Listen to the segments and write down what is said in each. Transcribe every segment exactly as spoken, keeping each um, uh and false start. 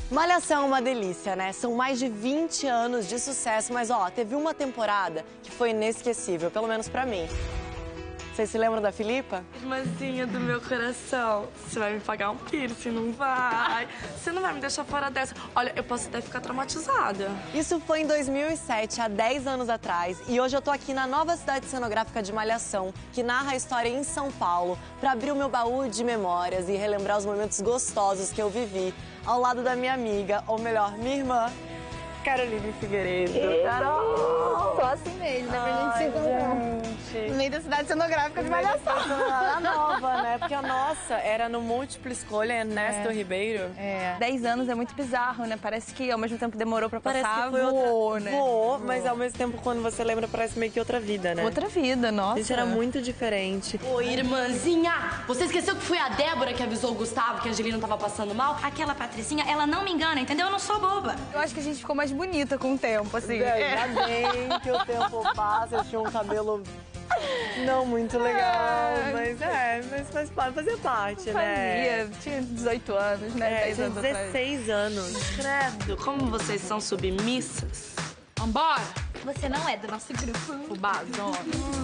Malhação é uma delícia, né? São mais de vinte anos de sucesso, mas ó, teve uma temporada que foi inesquecível, pelo menos pra mim. Vocês se lembram da Filipa? Irmãzinha do meu coração, você vai me pagar um piercing, não vai? Você não vai me deixar fora dessa. Olha, eu posso até ficar traumatizada. Isso foi em dois mil e sete, há dez anos atrás, e hoje eu tô aqui na nova cidade cenográfica de Malhação, que narra a história em São Paulo, pra abrir o meu baú de memórias e relembrar os momentos gostosos que eu vivi ao lado da minha amiga, ou melhor, minha irmã, Caroline Figueiredo. Carol! Só assim mesmo, né? Pra gente se encontrar. No meio da cidade cenográfica de Malhação. A nova, né? Porque a nossa era no Múltipla Escolha, Ernesto É. Ribeiro. É. Dez anos é muito bizarro, né? Parece que ao mesmo tempo que demorou pra Parece passar, que foi voou, outra... né? Voou, mas ao mesmo tempo, quando você lembra, parece meio que outra vida, né? Outra vida, nossa. A gente era muito diferente. Ô, irmãzinha, você esqueceu que foi a Débora que avisou o Gustavo que a Angelina tava passando mal? Aquela Patricinha, ela não me engana, entendeu? Eu não sou boba. Eu acho que a gente ficou mais bonita com o tempo, assim. É, ainda bem que o tempo passa, eu tinha um cabelo não muito legal, mas é, mas faz, fazia parte, né? Fazia, tinha dezoito anos, né? É, dez tinha anos atrás. dezesseis anos. Credo, como vocês são submissas. Vambora! Você não é do nosso grupo. Fubazona.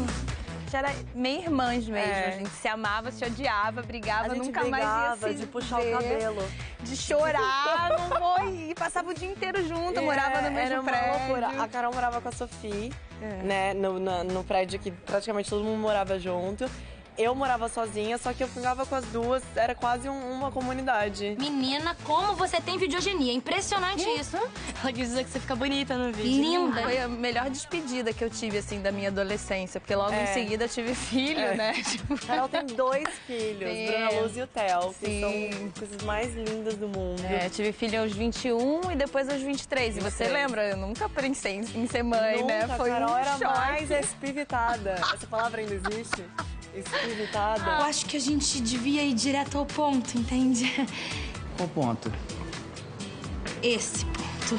A gente era meio irmãs mesmo. É. A gente se amava, se odiava, brigava, A gente nunca mais brigava ia se de puxar ver, o cabelo. de chorar, não morri. Passava o dia inteiro junto, morava no mesmo era uma prédio. loucura. A Carol morava com a Sofia, É. né, no, na- no prédio que praticamente todo mundo morava junto. Eu morava sozinha, só que eu ficava com as duas, era quase um- uma comunidade. Menina, como você tem videogenia. Impressionante isso. Ela quis dizer que você fica bonita no vídeo. Linda. Foi a melhor despedida que eu tive, assim, da minha adolescência. Porque logo É. em seguida eu tive filho, É. né? Tipo, Carol tem dois filhos, Sim. Bruna Luz e o Theo, que Sim. são coisas mais lindas do mundo. é, tive filho aos vinte e um e depois aos vinte e três. E você vinte e três. lembra? Eu nunca pensei em, em ser mãe, Nunca, né? Foi a Carol um era choque. mais espivitada. Essa palavra ainda existe? Espivitada. Eu acho que a gente devia ir direto ao ponto, entende? Qual ponto? Esse ponto.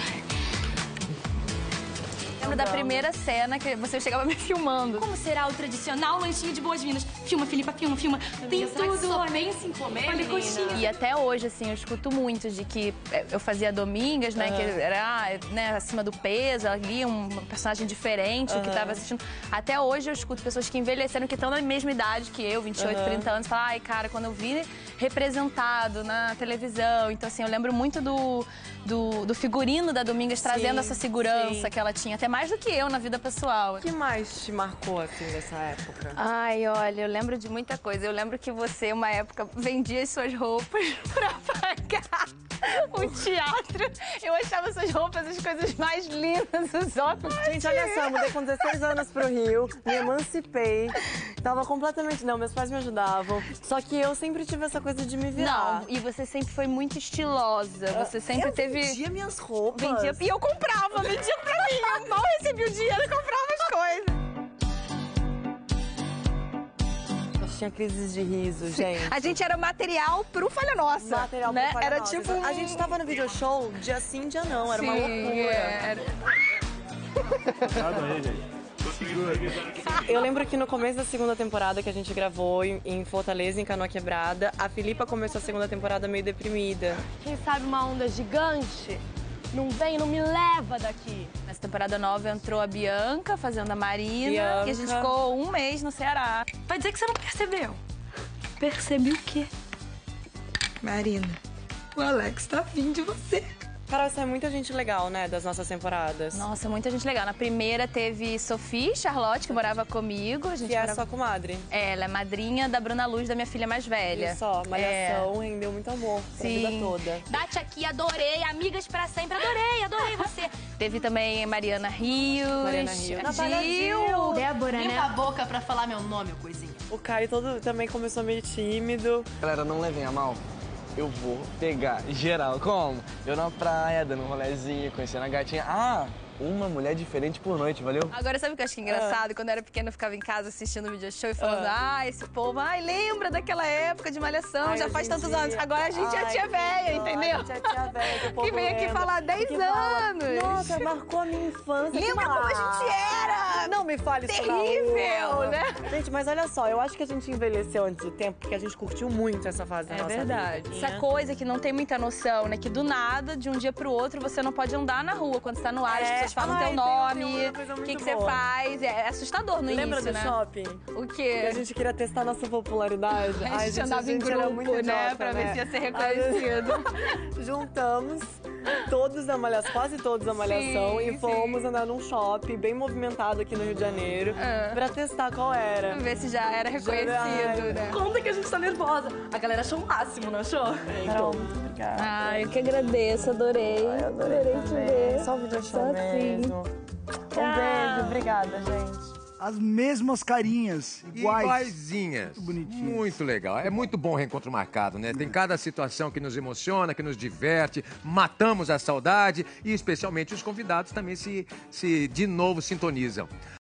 Lembro da primeira cena que você chegava me filmando. Como será o tradicional lanchinho de boas-vindas? Filma, Filipa, filma, filma. Tem será que tudo. só pensa em comer, Olha, menina? coxinha. E até hoje, assim, eu escuto muito de que eu fazia Domingas, né? Que era né, acima do peso, ali um personagem diferente, o que tava assistindo. Até hoje eu escuto pessoas que envelheceram, que estão na mesma idade que eu, vinte e oito, trinta anos, falam, ai, cara, quando eu vi representado na televisão. Então, assim, eu lembro muito do, do, do figurino da Domingas trazendo essa segurança sim. que ela tinha, até mais do que eu na vida pessoal. O que mais te marcou, assim, dessa época? Ai, olha, eu lembro de muita coisa. Eu lembro que você, uma época, vendia as suas roupas pra pagar o teatro. Eu achava suas roupas as coisas mais lindas, os óculos. Gente, olha só, eu mudei com dezesseis anos pro Rio, me emancipei. Tava completamente... Não, meus pais me ajudavam. Só que eu sempre tive essa coisa de me virar. Não, e você sempre foi muito estilosa. Você sempre eu teve... vendia minhas roupas. Vendia... E eu comprava, vendia pra mim. Eu mal recebi o dinheiro e comprava as coisas. Eu tinha crises de riso, gente. A gente era material pro Falha Nossa. Material né? pra Falha Era Nossa. tipo... A gente tava no video show, dia sim, dia não. Era uma Sim, loucura. é, era... Eu lembro que no começo da segunda temporada que a gente gravou em em Fortaleza, em Canoa Quebrada, a Filipa começou a segunda temporada meio deprimida. Quem sabe uma onda gigante não vem, não me leva daqui. Nessa temporada nova entrou a Bianca fazendo a Marina. Bianca. E a gente ficou um mês no Ceará. Vai dizer que você não percebeu. Percebi o quê? Marina, o Alex tá afim de você. Carol, isso é muita gente legal, né, das nossas temporadas. Nossa, muita gente legal. Na primeira teve Sophie Charlotte, que morava comigo. A gente Que é a morava- sua comadre. É, ela é madrinha da Bruna Luz, da minha filha mais velha. Olha só, Malhação É. rendeu muito amor pra Sim. vida toda. Bate aqui, adorei. Amigas pra sempre, adorei, adorei você. Teve também Mariana Rios. Mariana Rios. a Natália Gil. Débora, Limpa né? a boca pra falar meu nome, coisinha. O Caio todo também começou meio tímido. Galera, não levem a mal. Eu vou pegar geral. Como? Eu na praia, dando um rolezinho, conhecendo a gatinha. Ah, uma mulher diferente por noite, valeu? Agora, sabe o que eu acho que é engraçado? Quando eu era pequena, eu ficava em casa assistindo o video show e falando, ah, esse povo, ai, lembra daquela época de Malhação, Ai, já hoje faz em tantos dia- anos. Agora a gente é Ai, tia velha, não, entendeu? A gente é tia velha, que o povo Que vem aqui lembra. falar dez Que fala, anos. Nossa, marcou a minha infância. Lembra que como a massa. gente era? Ah, não me fale isso na terrível, rua. né? Gente, mas olha só, eu acho que a gente envelheceu antes do tempo, porque a gente curtiu muito essa fase da É nossa verdade. vida. Essa coisa que não tem muita noção, né? Que do nada, de um dia pro outro, você não pode andar na rua. Quando você tá no ar, as É. pessoas falam Ai, teu tem- nome, tem uma coisa o que, muito que você boa. faz. É assustador no Lembra início, do né? shopping? O Que quê? a gente queria testar nossa popularidade. A Ai, gente andava em a gente era grupo, muito né? idiota, Pra ver né? se ia ser Ai, reconhecido. Juntamos todos da Malhação, quase todos da Malhação, Sim, e fomos andar num shopping bem movimentado aqui no Rio de Janeiro Ah. pra testar qual era. Pra ver se já era reconhecido, Ai. né? Conta que a gente tá nervosa. A galera achou o máximo, não achou? Então, muito obrigada. Ah, eu que agradeço, adorei. adorei te ver. Só o vídeo show Só assim. mesmo. Um beijo, obrigada, gente. As mesmas carinhas, iguais. Iguaizinhas. Muito bonitinho. Muito legal. É muito bom o reencontro marcado, né? Tem cada situação que nos emociona, que nos diverte, matamos a saudade e especialmente os convidados também se, se de novo sintonizam.